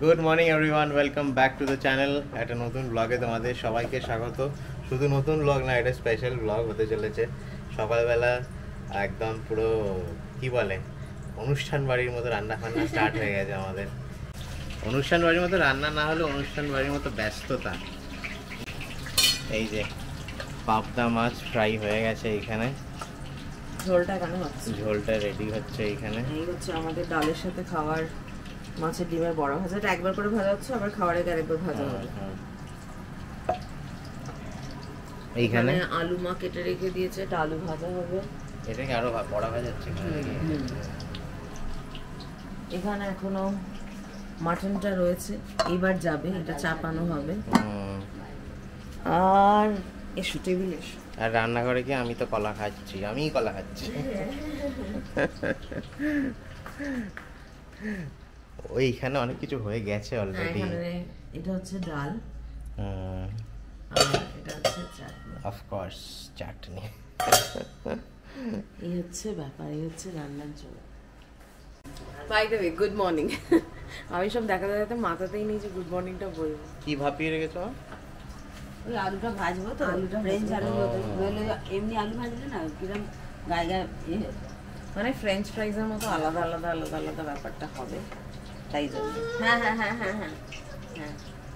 Good morning everyone, welcome back to the channel. একটা নতুন ব্লগে তোমাদের সবাইকে স্বাগত। শুধু নতুন ব্লগ না, এটা স্পেশাল ব্লগ হতে চলেছে। সকালবেলা একদম পুরো কি বলে অনুষ্ঠান বাড়ির মতো রান্না ফান্না স্টার্ট হয়ে গেছে আমাদের। অনুষ্ঠান বাড়ির মতো রান্না না হলে অনুষ্ঠান বাড়ির মতো ব্যস্ততা। এই যে পাবদা মাছ ফ্রাই হয়ে গেছে এইখানে, ঝোলটা রেডি হচ্ছে এইখানে। এই হচ্ছে আমাদের ডালের সাথে খাওয়ার মাছের ডিমের বড়া ভাজাটা একবার করে ভাজা হচ্ছে, আবার খাওয়ার আগে আরেকবার ভাজা হবে। এইখানে আলু মা কেটে রেখে দিয়েছে, এটা আলু ভাজা হবে। এটাকে আরো বড়া ভাজা হচ্ছে এখানে এখনো মাটনটা রয়েছে, এবার যাবে, এটা চাপানো হবে। আর এসো টেবিল এসো। আর রান্নাঘরে গিয়ে আমি তো কলা খাচ্ছি, আমিই কলা খাচ্ছি। ওইখানে অনেক কিছু হয়ে গেছে অলরেডি। এটা হচ্ছে ডাল, এটা হচ্ছে চাটনি, অফ কোর্স চাটনি। এই হচ্ছে ব্যাপার, এই হচ্ছে রান্নার জন্য। By the way, good morning. আমি সব দেখা দেখাতে মাথাতেই নেই যে গুড মর্নিংটা বলবো। কি ভাপিয়ে রেখেছো? ওই আলুটা ভাজবো তো, আলুটা ফ্রেঞ্চ আলু বলে, এমনি আলু ভাজলে না কিরকম গায়ে গায়ে, মানে ফ্রেঞ্চ ফ্রাইজের মতো আলাদা আলাদা আলাদা আলাদা ব্যাপারটা হবে, তাই জন্য। হ্যাঁ হ্যাঁ হ্যাঁ হ্যাঁ হ্যাঁ হ্যাঁ।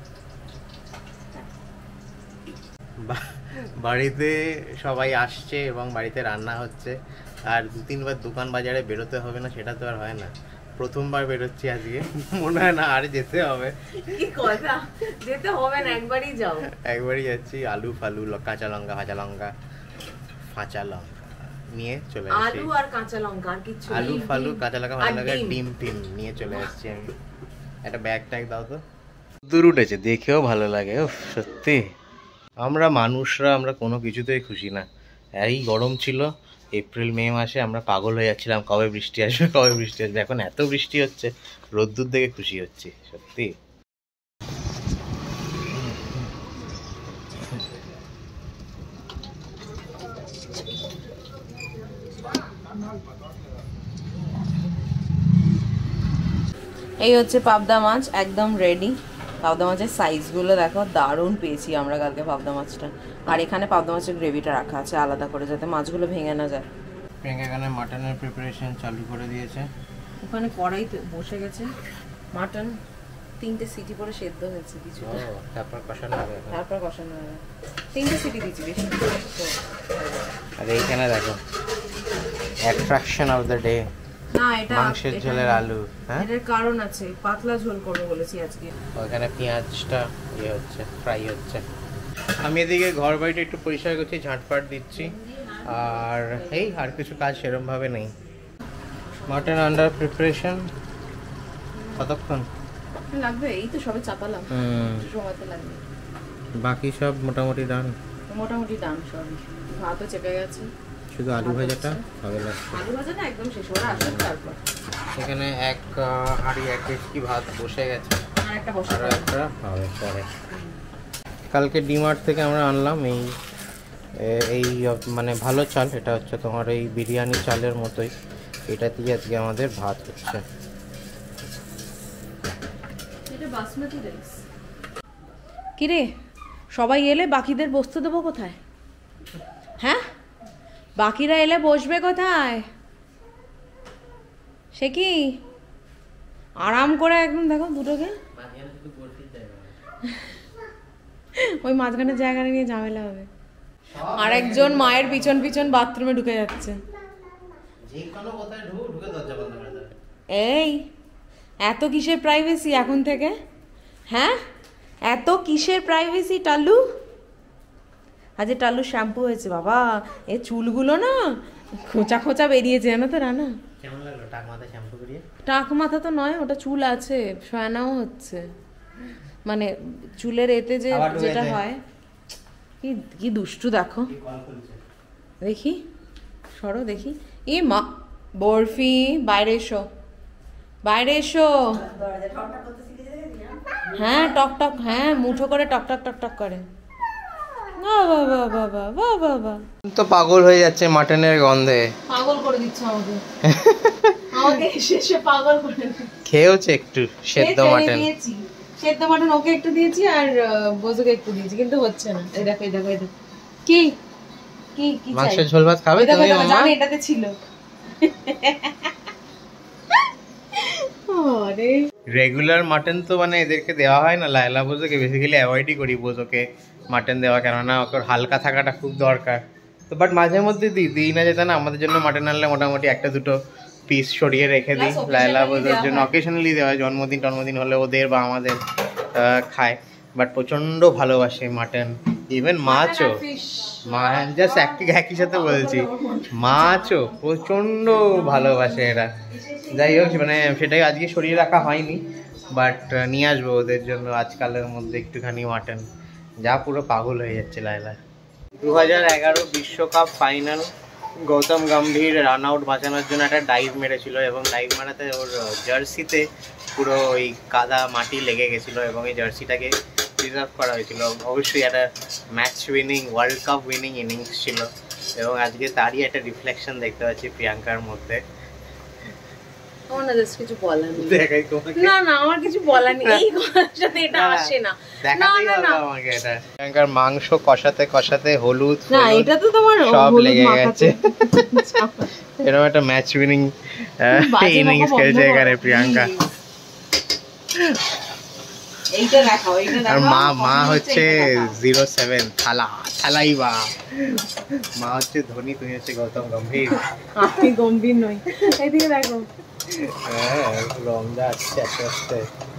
বাড়িতে সবাই আসছে এবং বাড়িতে রান্না হচ্ছে, আর 2-3 বার দোকান বাজারে বেরোতে হবে না সেটা তো আর হয় না। প্রথমবার বেরোচ্ছি আজকে, মনে হয় না আর যেতে হবে। কি কথা, যেতে হবে না, একবারই যাও। একবারই যাচ্ছি। আলু ফালু, কাঁচা লঙ্কা, কাঁচা লঙ্কা, ফাঁচা লঙ্কা নিয়ে চলে আসছি। আলু আর কাঁচা লঙ্কা আর কিছু, আলু ফালু কাঁচা লঙ্কা ভালো লাগে, ডিম টিম নিয়ে চলে আসছি আমি। একটা ব্যাগ ট্যাগ দাও তো। দূর উঠেছে, দেখেও ভালো লাগে। উফ, সত্যি আমরা মানুষরা আমরা কোনো কিছুতেই খুশি না। এই গরম ছিল এপ্রিল মে মাসে, আমরা পাগল হয়ে যাচ্ছিলাম কবে বৃষ্টি আসবে কবে বৃষ্টি আসবে। এখন এত বৃষ্টি হচ্ছে, রোদ্দুর দেখে খুশি হচ্ছি সত্যি। এই হচ্ছে পাবদা মাছ, একদম রেডি। পাবদা মাছের সাইজগুলো দেখো, দারুণ পেয়েছি আমরা কালকে পাবদা মাছটা। আর এখানে পাবদা মাছের গ্রেভিটা রাখা আছে আলাদা করে, যাতে মাছগুলো ভেঙে না যায়। প্রিয়াঙ্কা এখানে মাটনের প্রিপারেশন চালু করে দিয়েছে। ওখানে কড়াইতে বসে গেছে মাটন, 3টে সিটি পরে সেদ্ধ হয়েছে কিছু, তারপর কষানো হবে। তারপর কষানো হবে। 3টে সিটি দিচ্ছি, বেশি। আর এইখানে দেখো অ্যাট্রাকশন অফ দ্য ডে, না এটা মাংসের ঝোলের আলু। হ্যাঁ, এর কারণ আছে, পাতলা ঝোল করব বলেছি আজকে। ওখানে পেঁয়াজটা হচ্ছে, ফ্রাই হচ্ছে। আমি এদিকে ঘর বাড়িটা একটু পরিষ্কার করছি, ঝাঁটপাট দিচ্ছি। আর এই আর কিছু কাজ সেরকম ভাবে নেই। Mutton under preparation. কতক্ষণ লাগবে? এই তো সবে চাপালাম, সময় তো লাগবে। বাকি সব মোটামুটি ডান, মোটামুটি ডান সব। ভাতও চেপে গেছে, শুধু আলু ভাজাটা হবে লাগছে। আলু ভাজা না একদম শেষ, ওরা আসুক তারপর। এখানে এক হাঁড়ি 1 কেজি ভাত বসে গেছে, আর একটা বসে আর একটা হবে পরে। কালকে ডিমার্ট থেকে আমরা আনলাম এই মানে ভালো চাল। এটা হচ্ছে তোমার এই বিরিয়ানি চালের মতোই, এটা দিয়ে আজকে আমাদের ভাত হচ্ছে। এটা বাসমতি রাইস। কি রে, সবাই এলে বাকিদের বসতে দেবো কোথায়? হ্যাঁ, বাকিরা এলে বসবে কোথায়? সে কি আরাম করে একদম দেখো দুটোকে, ওই মাঝখানে জায়গা নিয়ে ঝামেলা হবে। আর একজন মায়ের পিছন পিছন বাথরুমে ঢুকে যাচ্ছে। এই এত কিসের প্রাইভেসি এখন থেকে? হ্যাঁ, এত কিসের প্রাইভেসি টালু? আজ টালু শ্যাম্পু হয়েছে বাবা, এ চুলগুলো না খোঁচা খোঁচা বেরিয়েছে জানো তো রানা। কেমন লাগলো টাক মাথা শ্যাম্পু করিয়ে? টাক মাথা তো নয়, ওটা চুল আছে, ফেনাও হচ্ছে, মানে চুলের এতে যে যেটা হয়। কি কি দুষ্টু দেখো, দেখি সরো দেখি। এ মা, বরফি বাইরে এসো, বাইরে এসো। হ্যাঁ টক টক, হ্যাঁ মুঠো করে টক টক টক টক করে। তো পাগল হয়ে যাচ্ছে মাটনের গন্ধে। পাগল করে দিচ্ছে আমাকে। আমাকে শেষে পাগল করে দিচ্ছে। খেয়েওছে একটু সেদ্ধ মাটন। সেদ্ধ মাটন ওকে একটু দিয়েছি আর বোঝুকে একটু দিয়েছি, কিন্তু হচ্ছে না। এই দেখো এই দেখো এই দেখো। কি কি কি মাংসের ঝোল ভাত খাবে তুমি মামা? জানি এটাতে ছিল। আরে রেগুলার মাটন তো মানে এদেরকে দেওয়া হয় না, লায়লা বোঝোকে বেসিক্যালি অ্যাভয়েডই করি বোঝোকে মাটন দেওয়া, কেননা ওকে হালকা থাকাটা খুব দরকার। তো বাট মাঝে মধ্যে দিই না যেতে না, আমাদের জন্য মাটন আনলে মোটামুটি একটা দুটো পিস সরিয়ে রেখে দিই লায়লা বোঝোর জন্য। অকেশনালি দেওয়া হয়, জন্মদিন হলে ওদের বা আমাদের খায়। বাট প্রচণ্ড ভালোবাসে মাটন, ইভেন মাছও। মা জাস্ট একই সাথে বলছি, মাছও প্রচণ্ড ভালোবাসে এরা। যাই হোক মানে সেটাই আজকে সরিয়ে রাখা হয়নি, বাট নিয়ে আসবো ওদের জন্য আজকালের মধ্যে একটুখানি মাটন। যা পুরো পাগল হয়ে যাচ্ছে লায়লা। 2011 বিশ্বকাপ final, Gautam Gambhir run out বাঁচানোর জন্য একটা ডাইভ মেরেছিল, এবং ডাইভ মারাতে ওর জার্সিতে পুরো ওই কাদা মাটি লেগে গেছিলো, এবং এই জার্সিটাকে প্রিজার্ভ করা হয়েছিল। অবশ্যই একটা match winning, world cup winning innings ছিল, এবং আজকে তারই একটা রিফ্লেকশন দেখতে পাচ্ছি প্রিয়াঙ্কার মধ্যে। কিছু বলার নেই। না না আমার কিছু বলার নেই, এই কথার সাথে এটা আসে না। দেখাতেই হবে আমাকে এটা। প্রিয়াঙ্কার মাংস কষাতে কষাতে হলুদ না, এটা তো তোমার সব লেগে গেছে। এরকম একটা ম্যাচ উইনিং ইনিংস খেলছে এখানে প্রিয়াঙ্কা। এইটা দেখাও, এইটা দেখাও। আর মা হচ্ছে 07 থালাই বা মা হচ্ছে ধোনি, তুমি হচ্ছে গৌতম গম্ভীর। আমি গম্ভীর নই, এইদিকে দেখো। হ্যাঁ রমজা আসছে আস্তে আস্তে।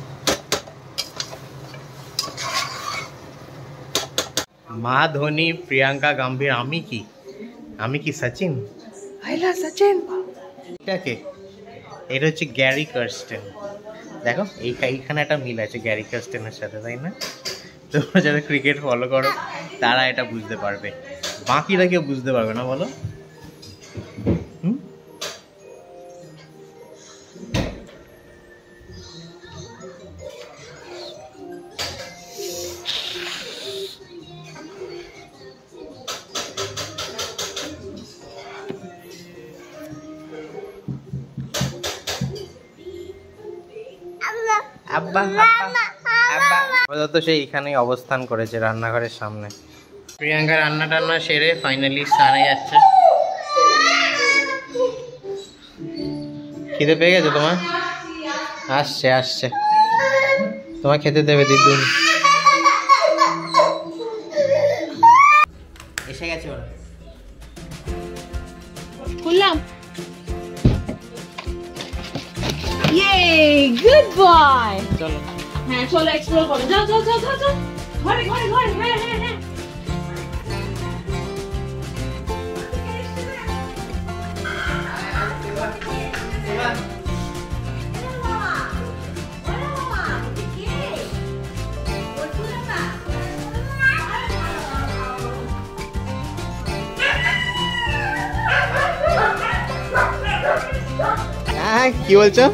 মা ধোনি, প্রিয়াঙ্কা গম্ভীর, আমি কি সচিন? সচিন। এটাকে এটা হচ্ছে গ্যারি কার্স্টেন। দেখো এইখানে একটা মিল আছে গ্যারি কার্স্টেনের সাথে, তাই না? তোমরা যারা ক্রিকেট ফলো করো তারা এটা বুঝতে পারবে, বাকিরা কেউ বুঝতে পারবে না, বলো? আপাতত সে এখানেই অবস্থান করেছে রান্নাঘরের সামনে। প্রিয়াঙ্কা রান্না টান্না সেরে ফাইনালি স্নানে যাচ্ছে। খিদে পেয়ে গেছে তোমার? আসছে তোমার খেতে দেবে দিদুন। এসে গেছে ওরা। খুললাম। Yay! Good boy! চলো। হ্যাঁ চলো এক্সপ্লোর করো। যাও ঘরে হ্যাঁ। কি বলছো?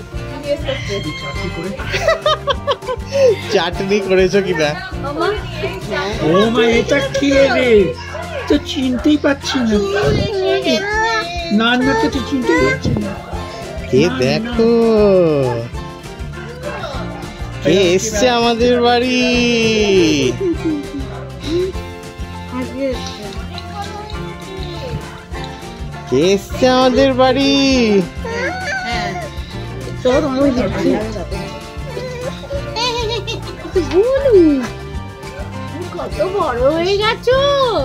চাটনি করেছো কিনা? ও মা, এটা কে রে? তো চিনতেই পাচ্ছি না তো চিনতেই পাচ্ছি না। কে দেখো কে এসছে আমাদের বাড়ি। কে এসছে আমাদের বাড়ি? কত বড় হয়ে গেছো।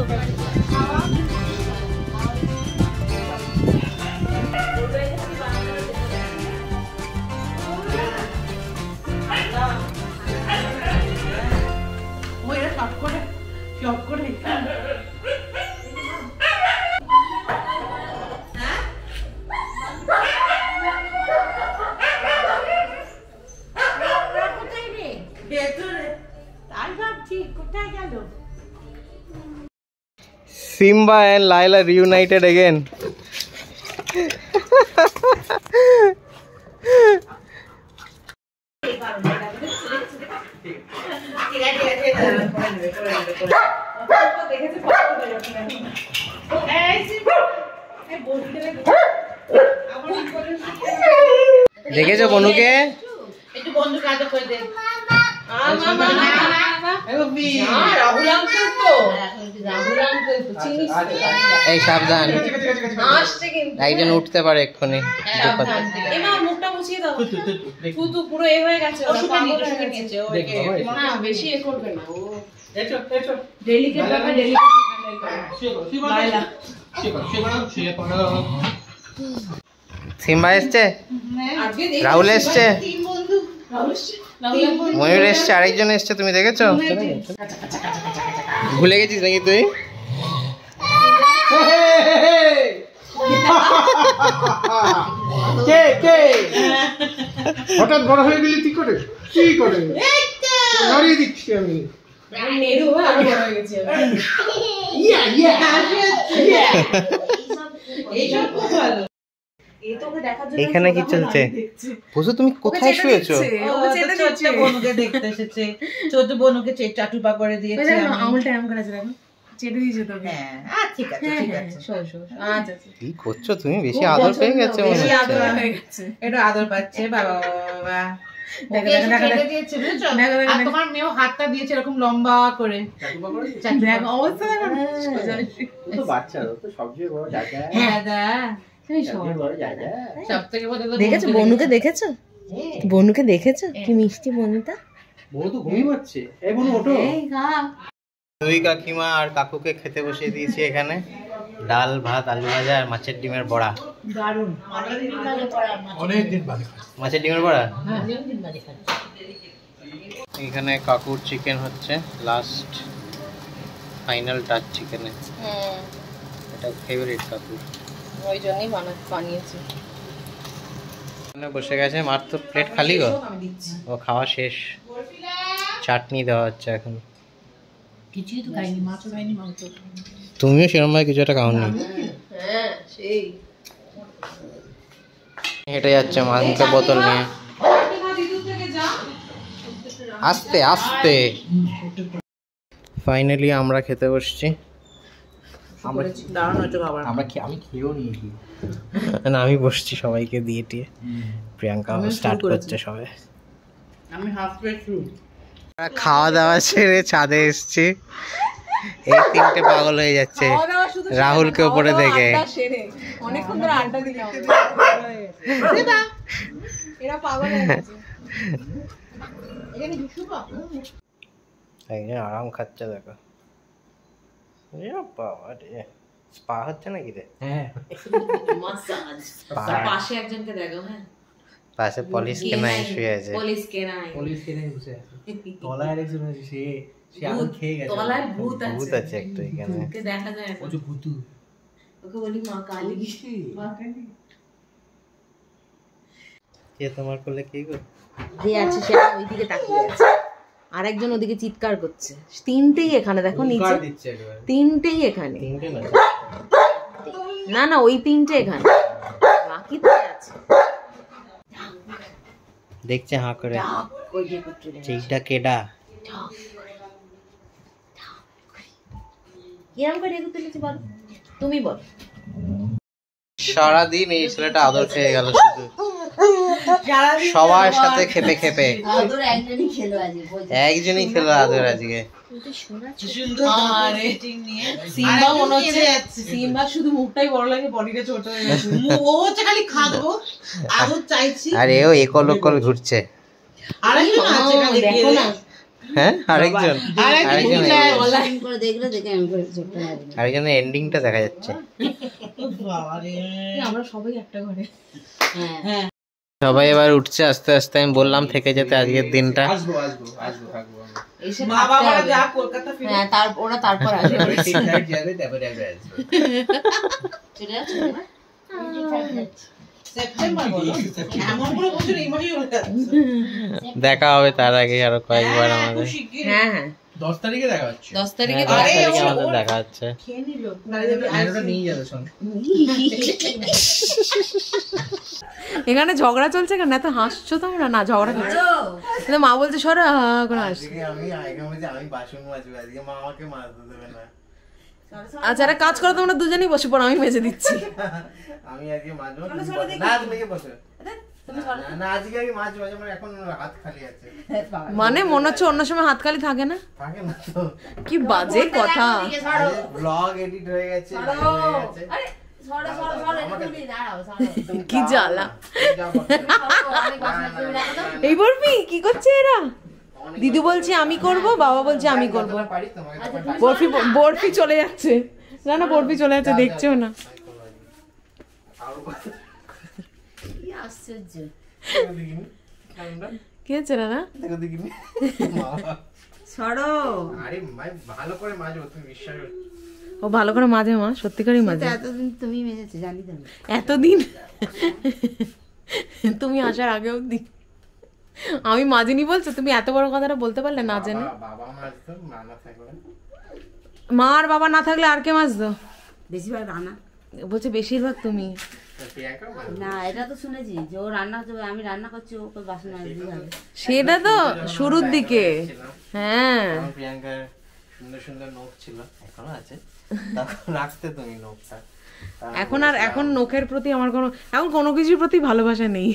Simba and Laila reunited again. দেখেছো বনুকে? একটু বন্ধুকে আদর করে দে। এই সাবধান, একজন উঠতে পারে এক্ষুনি। মুখটা মুছিয়ে দাও, তুই পুরো এ হয়ে গেছে, বেশি এ করবে না। ডেলিকেট ব্যাপার, সিম্বা এসছে, রাহুল এসছে, ময়ূর এসছে, আরেকজন এসছে, তুমি দেখেছো? ভুলে গেছিস নাকি তুই? হঠাৎ বড় হয়ে গেলি কি করে? কি করে ধরিয়ে দিচ্ছি আমি। এখানে কি চলছে? বুঝো তুমি কোথায় শুয়েছো? বনুকে দেখতে এসেছে, ছোট বনুকে চাটুপা করে দিয়েছে। হ্যাঁ ঠিক আছে, ঠিক আছে। কি করছো তুমি? বেশি আদর পেয়ে গেছে মনে হচ্ছে। এটা আদর পাচ্ছে। বাবা বাবা, তোমার মেয়েও হাতটা দিয়েছে এরকম লম্বা করে। দেখেছো বনুকে? দেখেছো বনুকে? দেখেছো কি মিষ্টি বনুটা? বউ তো ঘুমিয়ে পড়ছে। এই বনু ওঠো। দুই কাকিমা আর কাকুকে খেতে বসিয়ে দিয়েছি এখানে। ডাল, ভাত, আলু ভাজা আর মাছের ডিমের বড়া। দারুণ। অনেকদিন বাদে মাছের ডিমের বড়া। এখানে কাকুর চিকেন হচ্ছে, লাস্ট ফাইনাল টাচ চিকেনে। এটা ফেভারিট কাকুর, ওই জন্যই বানিয়েছি। বসে গেছে, মার তো প্লেট খালি গো, ও খাওয়া শেষ। চাটনি দেওয়া হচ্ছে এখন। কিছুই তো খাইনি, মাছও খাইনি, মাংস। তুমিও সেরকম ভাবে কিছু একটা খাওনি। হ্যাঁ সেই হেঁটে যাচ্ছে মাংসের বোতল নিয়ে, আস্তে আস্তে। ফাইনালি আমরা খেতে বসছি। আমি খেয়েও নিয়েছি। না, আমি বসছি সবাইকে দিয়ে টিয়ে। প্রিয়াঙ্কা স্টার্ট করছে সবে। আমি হাফ প্লেট শুরু। খাওয়া দাওয়া ছেড়ে ছাদে এসছি। এই তিনটে পাগল হয়ে যাচ্ছে রাহুলকে উপরে দেখে। অনেকক্ষণ ধরে আড্ডা দিলাম, এরা পাগল হয়ে গেছে। একজন আরাম খাচ্ছে, দেখো। বাবা রে, স্পা হচ্ছে নাকি রে? হ্যাঁ, পাশে একজনকে দেখো। হ্যাঁ, পাশে পলিশ কেনাই শুয়ে আছে। পলিশ কেনাই বসে আছে। তলায় আরেকজন আছে, সে আগুন খেয়ে গেছে। তলায় ভূত আছে একটা এখানে, ওকে দেখা যায় না। ওই ভূতু, ওকে বলি মা কালী। কে তোমার কোলে কি গো? যে আছে সে ওইদিকে তাকিয়ে আছে, আরেকজন ওদিকে চিৎকার করছে। তিনটেই এখানে দেখো, নিচে তিনটেই এখানে। তিনটে না, না না, ওই তিনটে এখানে, বাকি তো আছে। দেখছে হাঁ করে, সেইটা কেডা? কিরম করে এগো তুলেছি বল, তুমি বল। সারাদিন এই ছেলেটা আদর খেয়ে গেল, শুধু সবার সাথে খেপে খেপে। একজনই খেলো আদর আজকে। সিম্বা মনে হচ্ছে, সিম্বা শুধু মুখটাই বড় লাগে, বডিটা ছোট হয়ে গেছে। ও হচ্ছে খালি খাবো, আদর চাইছি। আর এও একল একল ঘুরছে। আরেকজন আছে, দেখো না। হ্যাঁ, আরেকজন আরেকজনের এন্ডিংটা দেখা যাচ্ছে। আমরা সবাই একটা ঘরে। হ্যাঁ, সবাই এবার উঠছে আস্তে আস্তে। আমি বললাম থেকে যেতে আজকের দিনটা। আসবো থাকবো। মা বাবারা যা কলকাতা ফিরে। হ্যাঁ, ওরা তারপর আসবে। যাবে, তারপরে আসবে। চলে যাচ্ছে না? সেপ্টেম্বর বলো, এমন করে বছর এই মাসেই হয়ে যাচ্ছে। দেখা হবে তার আগে আরো কয়েকবার আমাদের। হ্যাঁ হ্যাঁ, 10 তারিখে দেখা হচ্ছে। 10 তারিখে। 10 তারিখে আমাদের দেখা হচ্ছে। খেয়ে নিল, আইনোটা নিয়ে যাবে সঙ্গে। এখানে ঝগড়া চলছে কেন? এত হাসছো তোমরা? না, ঝগড়া করছো কিন্তু মা বলছে সরো করে হাসছি। আমি বাসন মাজবো আজকে, মা আমাকে মাজতে দেবে না। আচ্ছা, একটা কাজ করো, তোমরা দুজনেই বসে পড়ো, আমি মেজে দিচ্ছি। আমি আজকে মাজবো, না তুমি বসো। না আজকে আমি মাছ ভাজা মানে এখন হাত খালি আছে। মানে মনে হচ্ছে অন্য সময় হাত খালি থাকে না? থাকে না তো। কি বাজে কথা। ব্লগ এডিট হয়ে গেছে, কি জ্বালা। এই বরফি কি করছে এরা? দিদু বলছে আমি করব, বাবা বলছে আমি করব। বরফি বরফি চলে যাচ্ছে, না না বরফি চলে যাচ্ছে, দেখছো না? কি হচ্ছে না? ও ভালো করে মাজে মা, সত্যিকারই মাজে। এতদিন তুমি মেজেছো জানি তো। এতদিন তুমি আসার আগে অবধি আমি মাজিনি বলছো? তুমি এত বড় কথাটা বলতে পারলে না জেনে? মা আর বাবা না থাকলে আর কে মাজতো? বেশিরভাগ রান্না বলছে বেশিরভাগ তুমি। না এটা তো শুনেছি যে ও রান্না করবে, আমি রান্না করছি ওকে বাসন মাজতে হবে। সেটা তো শুরুর দিকে। হ্যাঁ প্রিয়াঙ্কার সুন্দর সুন্দর নখ ছিল, এখনো আছে, তখন রাখতে তুমি নখটা। এখন নখের প্রতি আমার কোনো কিছুর প্রতি ভালোবাসা নেই।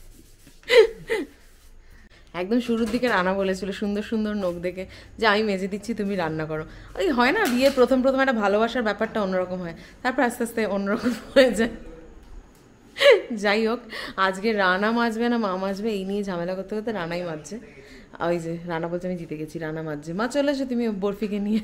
একদম শুরুর দিকে রান্না বলেছিল সুন্দর সুন্দর নখ দেখে যে আমি মেজে দিচ্ছি তুমি রান্না করো। ওই হয় না বিয়ের প্রথম একটা ভালোবাসার ব্যাপারটা অন্যরকম হয়, তারপর আস্তে আস্তে অন্যরকম হয়ে যায়। যাই হোক, আজকে রানা মাজবে না মা মাজবে এই নিয়ে ঝামেলা করতে করতে রানাই মাজছে। ওই যে রানা বলছে আমি জিতে গেছি, রানা মাজছে। মা চলে এসো তুমি বরফিকে নিয়ে।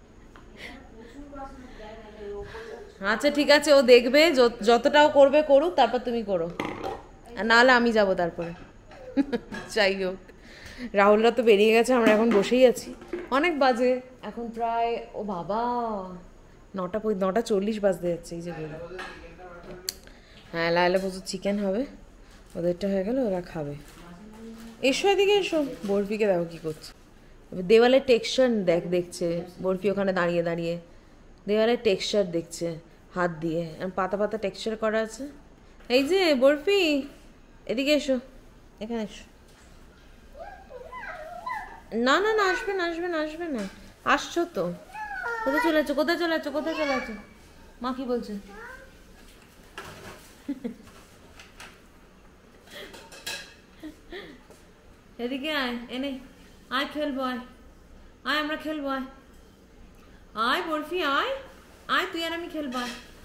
আচ্ছা ঠিক আছে, ও দেখবে যতটাও করবে করুক, তারপর তুমি করো, নাহলে আমি যাব তারপরে। যাই হোক, রাহুলরা তো বেরিয়ে গেছে, আমরা এখন বসেই আছি। অনেক বাজে এখন প্রায়, ও বাবা 9:40 বাজতে যাচ্ছে। এই যে হ্যাঁ লাইলা প্রচুর চিকেন হবে, ওদেরটা হয়ে গেল, ওরা খাবে। এসো এদিকে এসো, বরফিকে দেখো কি করছে, দেওয়ালের টেক্সচার দেখছে বরফি ওখানে দাঁড়িয়ে দাঁড়িয়ে, দেওয়ালের টেক্সচার দেখছে হাত দিয়ে, পাতা পাতা টেক্সচার করা আছে। এই যে বরফি এদিকে এসো, এখানে এসো। না না না আসবে না, আসবে না, আসবে না, আসছো তো। কোথায় চলে আছো, কোথায় চলে আছো, কোথায় চলে আছো? মা কি বলছে? এদিকে আয়, এনে আয় খেলবো, আয় আয় আমরা খেলবো, আয় আয় বরফি আয়, আয় তুই আর আমি খেলবো।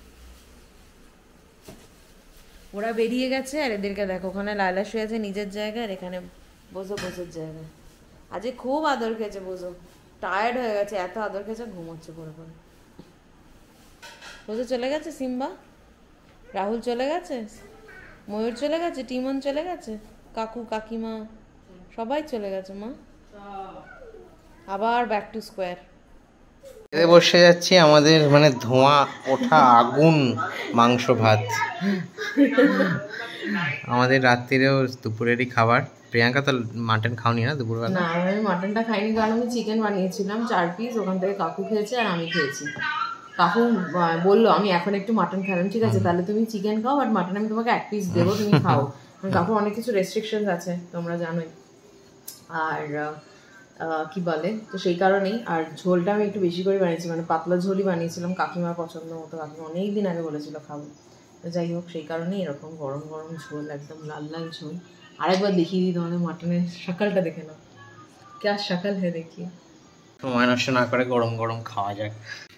ওরা বেরিয়ে গেছে আর এদেরকে দেখো, ওখানে লায়লা শুয়ে আছে নিজের জায়গায়, আর এখানে বোঝো বোঝোর জায়গায়। আজকে খুব আদর খেয়েছে বোঝো, টায়ার্ড হয়ে গেছে, এত আদর খেয়েছে ঘুমোচ্ছে পরে পরে। বোঝো চলে গেছে, সিম্বা রাহুল চলে গেছে, ময়ূর চলে গেছে, টিমন চলে গেছে, কাকু কাকিমা সবাই চলে গেছে। মা আবার ব্যাক টু স্কোয়ার। বসে যাচ্ছি আমাদের মানে ধোঁয়া ওঠা আগুন মাংস ভাত। আমাদের রাত্রিরেও দুপুরেরই খাবার। প্রিয়াঙ্কা তো মাটন খাওনি না দুপুরবেলা? না আমি মাটনটা খাইনি, কারণ আমি চিকেন বানিয়েছিলাম 4 পিস, ওখান থেকে কাকু খেয়েছে আর আমি খেয়েছি। কাকু বললো আমি এখন একটু মাটন খেলাম, ঠিক আছে তাহলে তুমি চিকেন খাও, বাট মাটন আমি তোমাকে 1 পিস দেবো, তুমি খাও। কাকুর অনেক কিছু রেস্ট্রিকশনস আছে তোমরা জানোই, আর কি বলে তো সেই কারণেই। আর ঝোলটা আমি একটু বেশি করে বানিয়েছি, মানে পাতলা ঝোলই বানিয়েছিলাম, কাকিমার পছন্দ মতো, কাকিমা অনেক দিন আগে বলেছিল খাবো। তো যাই হোক, সেই কারণেই এরকম গরম গরম ঝোল, একদম লাল লাল ঝোল। আরেকবার দেখিয়ে দিই তোমাদের মাটনের সকালটা, দেখে নাও কে সকাল হয়ে, দেখিয়ে। সময় নষ্ট না করে গরম গরম খাওয়া যাক।